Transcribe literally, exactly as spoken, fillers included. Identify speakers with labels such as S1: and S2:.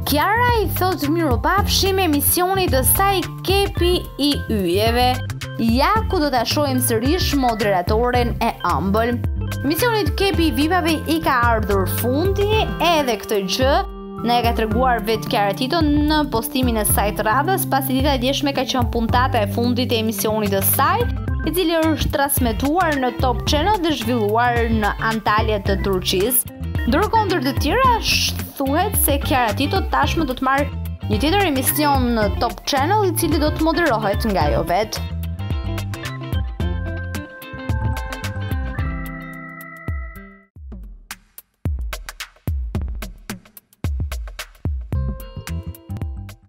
S1: Kiara i thot mirupafshim emisionit të saj Kepi i yjeve. Ja ku do ta shohim sërish moderatoren e ëmbël. Emisionit Kepi i Vipave i ka ardhur fundi edhe këtë gjë na e ka treguar vetë Kiara Tito në postimin e saj të radhës, pasi dita e djeshme ka qenë puntata e fundit e emisionit të saj, i cili është transmetuar në Top Channel dhe zhvilluar në Antalya të Turqisë. Ndërkohë ndër të tjera thuhet se Kiara Tito tashmë do të marrë një tjetër emision në Top Channel, i cili do të moderohet nga ajo vetë.